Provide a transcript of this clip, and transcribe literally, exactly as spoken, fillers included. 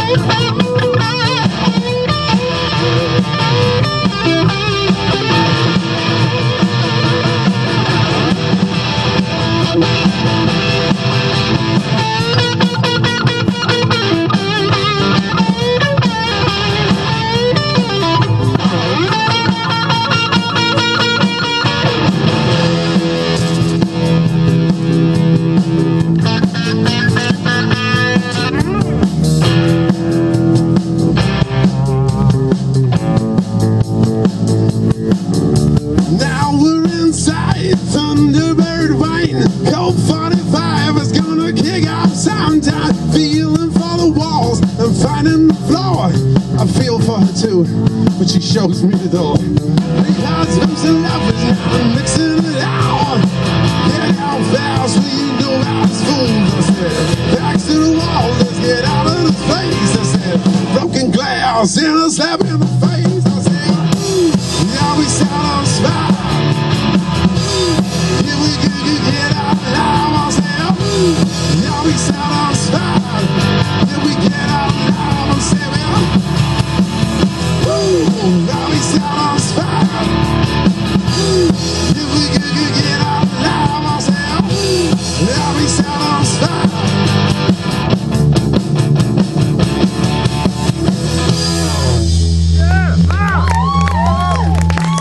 I feel for her too, but she shows me the door. Because those are lovers now, I'm mixing it out. Get out fast, well you know how this fools. I said, back to the wall, let's get out of this place. I said, broken glass and a slap in the face.